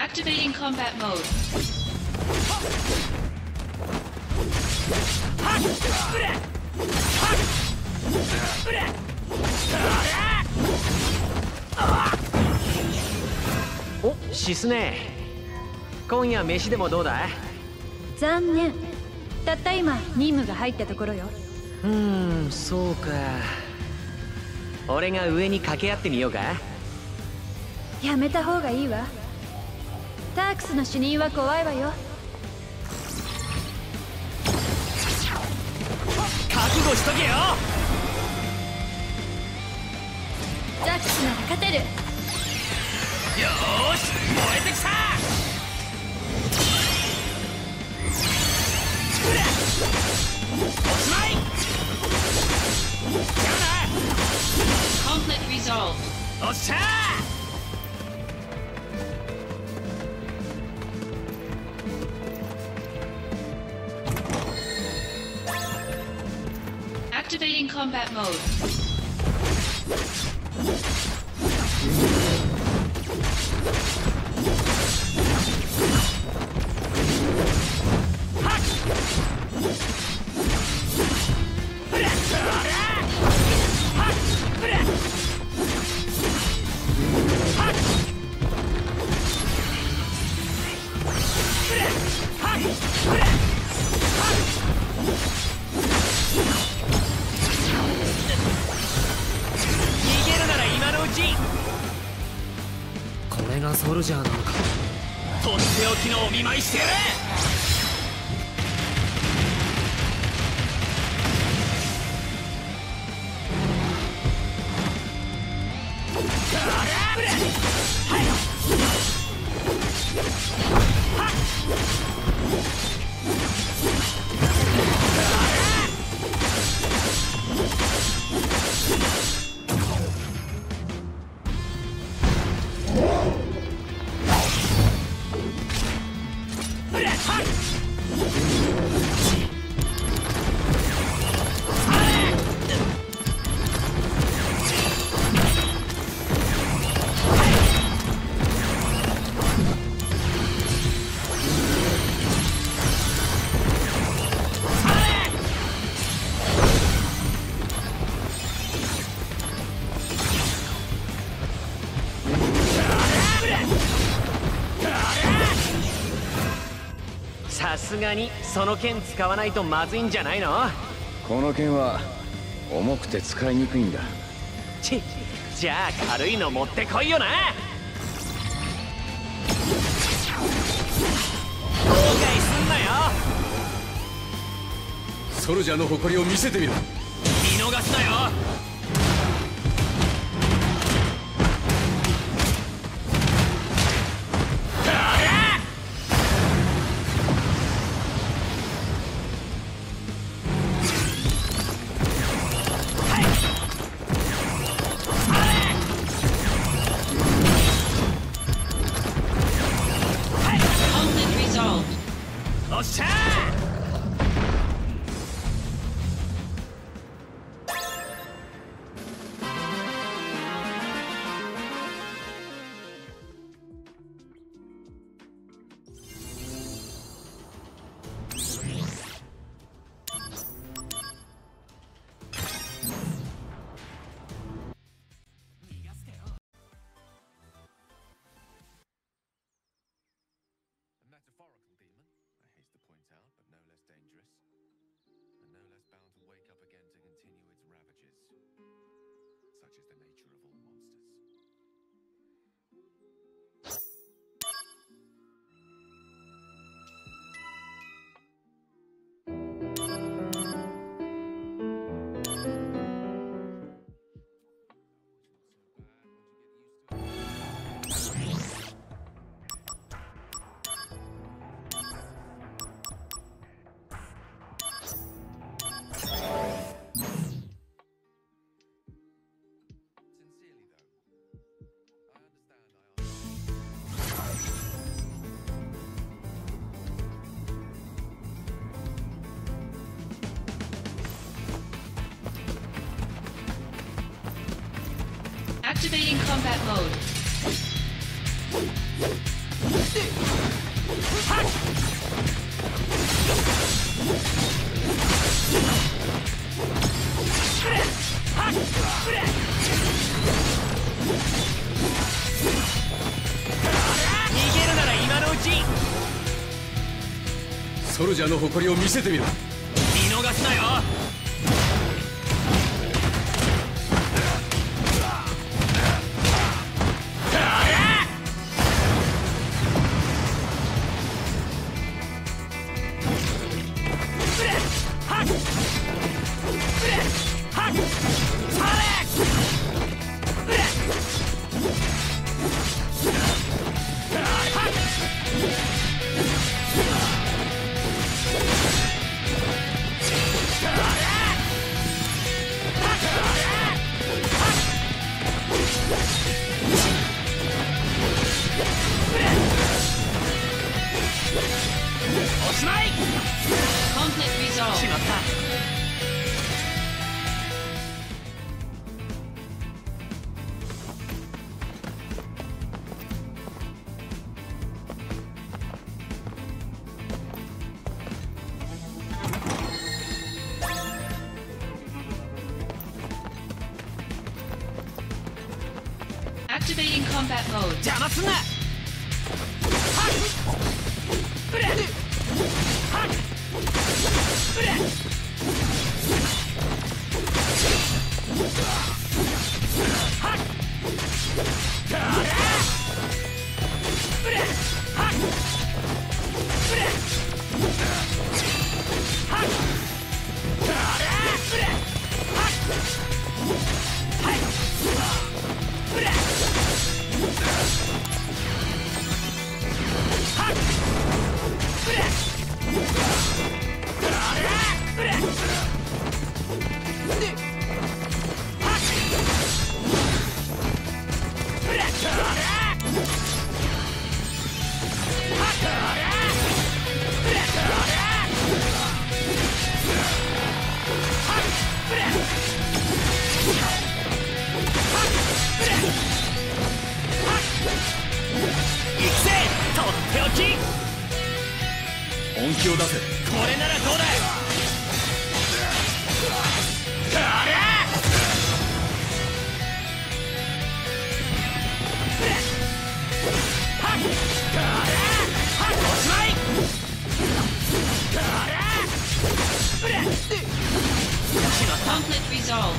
Activating combat mode. お、シスネ今夜飯でもどうだ？ 残念。たった今任務が入ったところよ。 そうか。俺が上に掛け合ってみようか？ やめた方がいいわ。タークスの主任は怖いわよ。 覚悟しとけよ。 ザックスなら勝てる。 よーし、燃えてきた。おしまい。やだ。 Conflict resolved. おっしゃー Activating combat mode. ソルジャーなのか。とっておきのお見舞いしてやれ。さすがにその剣使わないとまずいんじゃないの？ この剣は重くて使いにくいんだ。 じゃあ軽いの持ってこいよな。後悔すんなよ。 ソルジャーの誇りを見せてみろ。 見逃すなよ。おっしゃー。 Activating combat mode. 逃げるなら今のうち。 ソルジャーの誇りを見せてみろ。 見逃すなよ。おしまい。 Conflict しま resolved. った。 Activating combat mode. 邪魔すんな。 本気を出せ。 これならどうだ。おしまい。 Conflict resolved.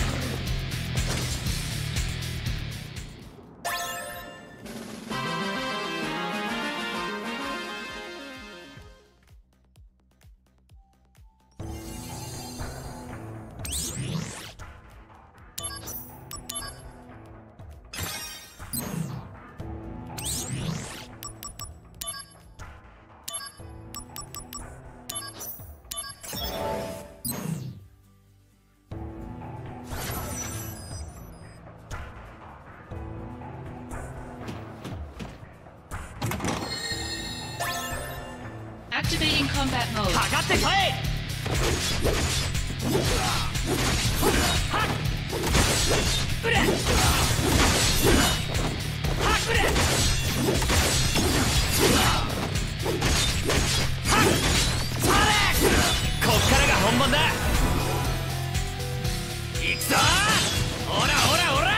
Activating combat mode. かかってこい。こっからが本番だ。行くぞ。ほらほらほら。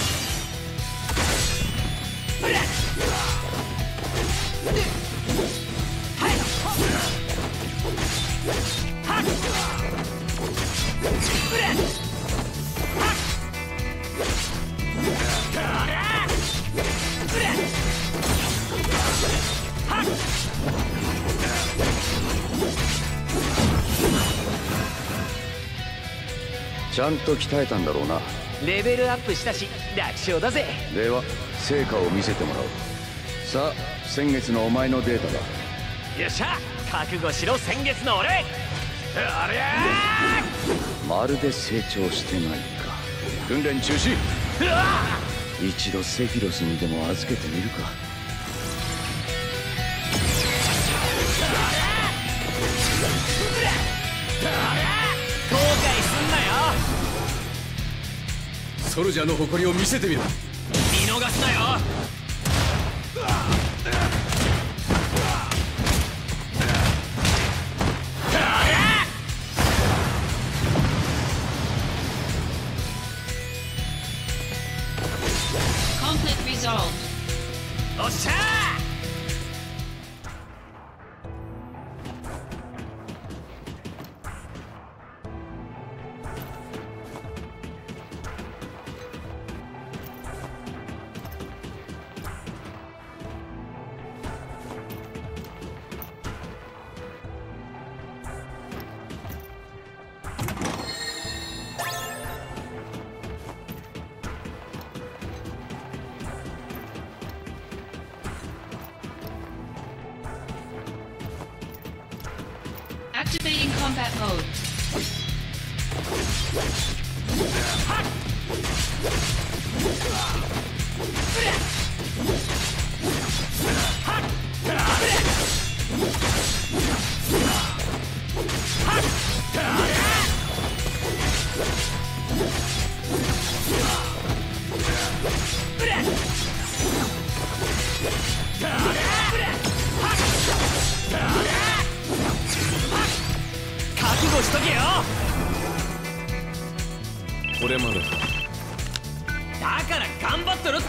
ちゃんと鍛えたんだろうな。 レベルアップしたし楽勝だぜ。 では成果を見せてもらおう。さあ先月のお前のデータだ。 よっしゃ、覚悟しろ先月の俺。ありゃまるで成長してないか。訓練中止。 ー。うわ一度セフィロスにでも預けてみるか。 後悔すんなよ。 ソルジャーの誇りを見せてみろ。 見逃すなよ。 Conflict resolved. おっしゃー。 Activating combat mode. これまでだから頑張ってるって。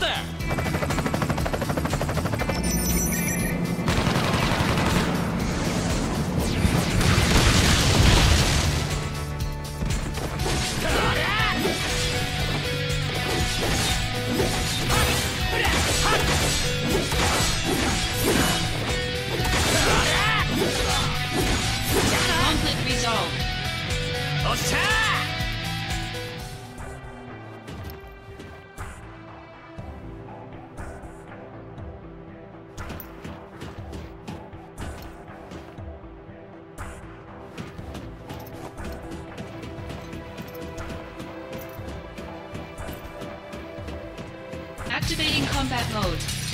Conflict resolved. おっしゃー。 Activating combat mode.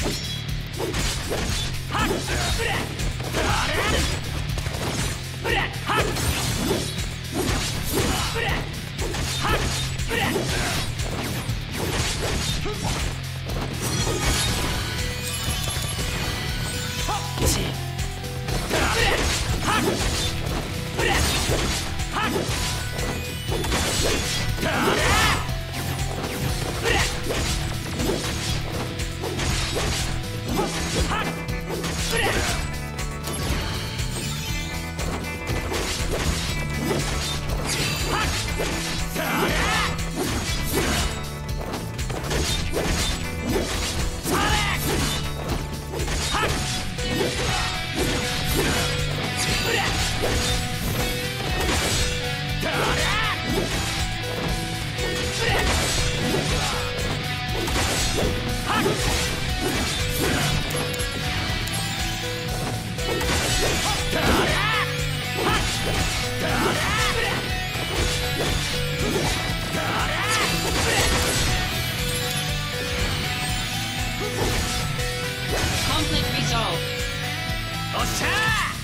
Conflict resolved. おっしゃー。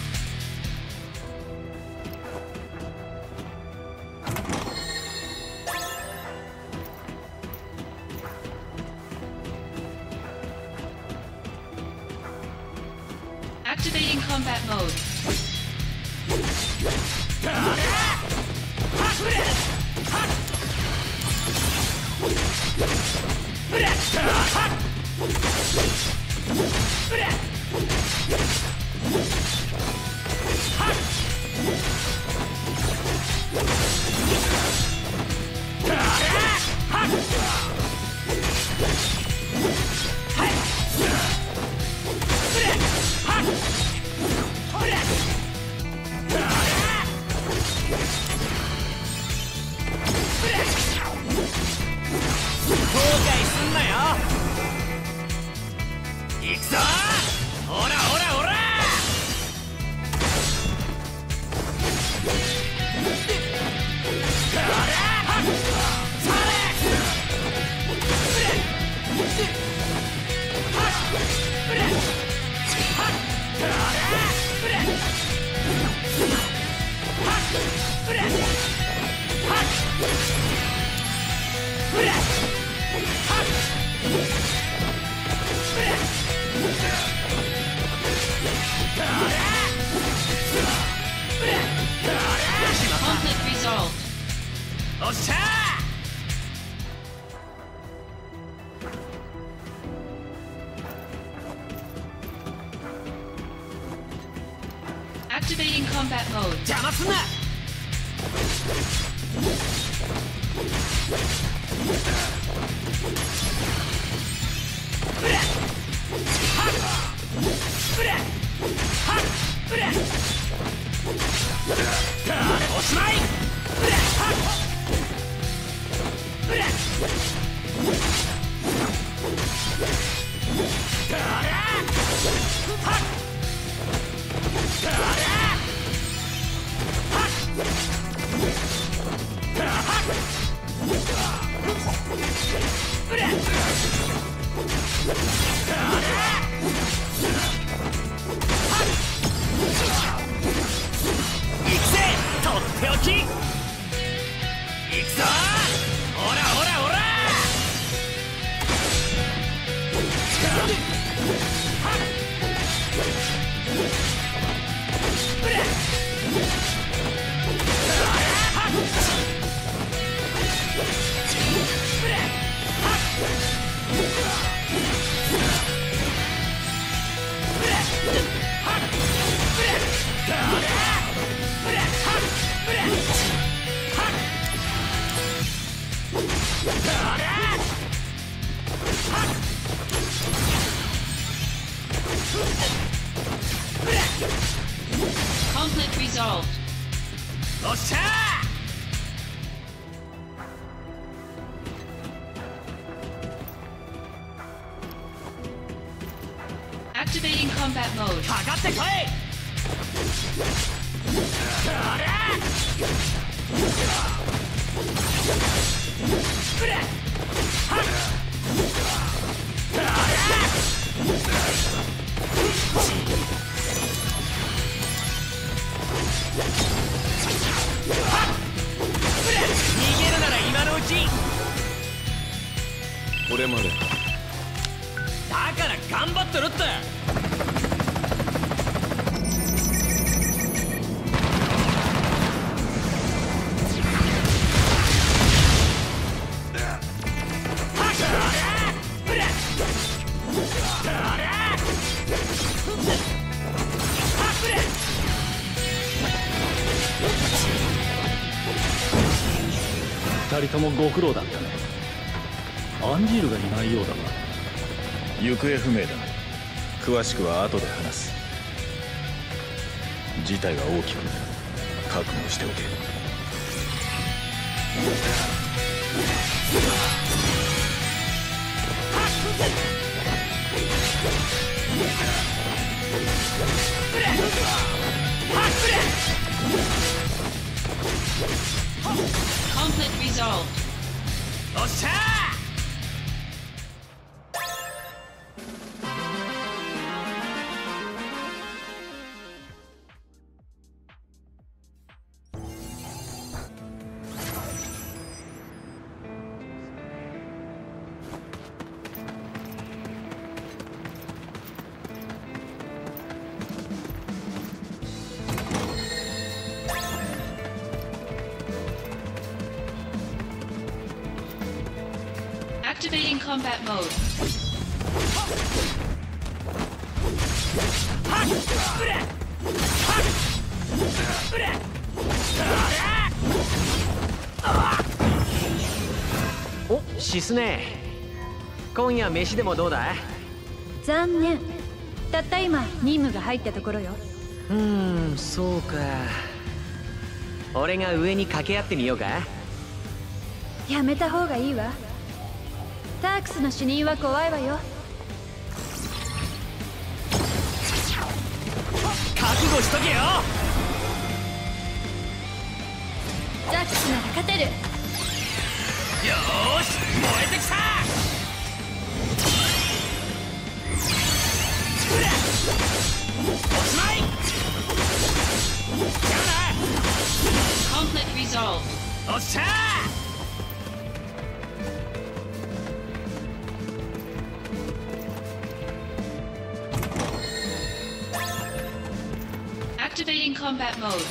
Activating combat mode. Conflict resolved. おっしゃー。 Activating combat mode. 邪魔すんな。おしまい。行くぜ、とっておき。行くぞ、ほらほらほら。 Conflict resolved. おっしゃー。 Activating combat mode. かかってこい。逃げるなら今のうち。 これまで。 だから頑張ってるって。 二人ともご苦労だったね。アンジールがいないようだが。 行方不明だ。詳しくは後で話す。事態は大きくなる。覚悟しておけ。 Conflict resolved. おっしゃー。 Activating combat mode. お、シスネ今夜飯でもどうだい？ 残念。たった今任務が入ったところよ。 そうか。俺が上に掛け合ってみようか？ やめた方がいいわ。タークスの主任は怖いわよ。 覚悟しとけよ。 ザックスなら勝てる。 よーし、燃えてきた。おしまい。じゃあな。 Conflict resolved. おっしゃー。 Activating combat mode.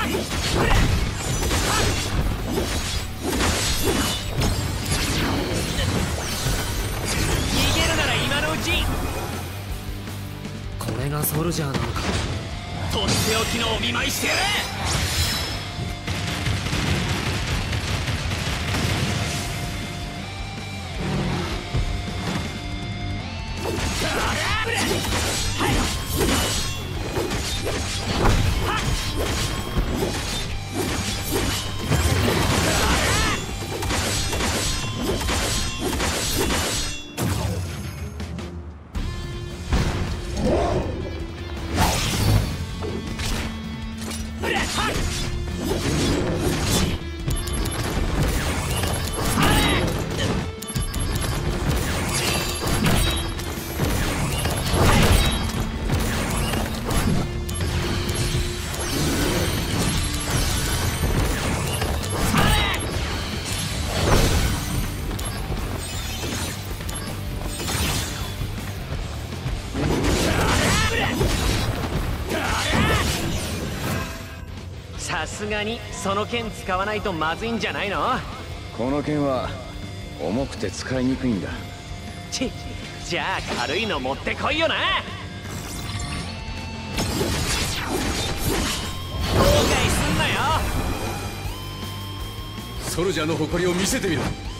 逃げるなら今のうち。これがソルジャーなのか。とっておきのお見舞いしてやれ。さすがにその剣使わないとまずいんじゃないの。 この剣は重くて使いにくいんだ。 じゃあ軽いの持ってこいよな。後悔すんなよ。 ソルジャーの誇りを見せてみろ。